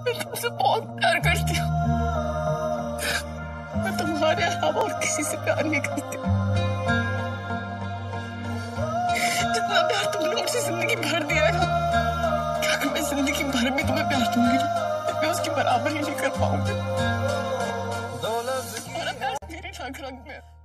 मैं तुमसे बहुत प्यार करती हूँ। मैं तुम्हारे अलावा और किसी से प्यार नहीं करती। जितना प्यार तुमने मुझसे जिंदगी भर दिया है ना, क्या अगर मैं जिंदगी भर में तुम्हें प्यार दूंगी ना, मैं उसकी बराबर ही नहीं कर पाऊंगी। तुम्हारा प्यार मेरे रग रग में।